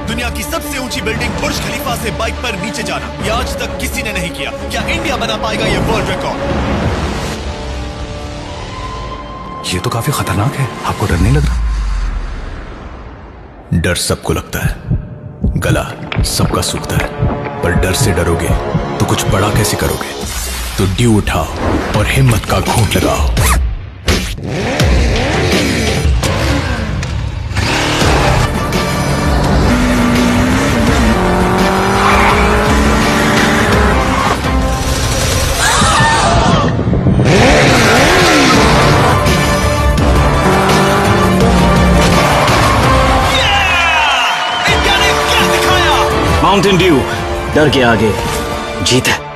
दुनिया की सबसे ऊंची बिल्डिंग बुर्ज खलीफा से बाइक पर नीचे जाना, ये आज तक किसी ने नहीं किया। क्या इंडिया बना पाएगा ये वर्ल्ड रिकॉर्ड? ये तो काफी खतरनाक है, आपको डर नहीं लग रहा? डर सबको लगता है, गला सबका सूखता है, पर डर से डरोगे तो कुछ बड़ा कैसे करोगे? तो ड्यू उठाओ और हिम्मत का घूंट लगाओ। माउंटेन ड्यू, डर के आगे जीत है।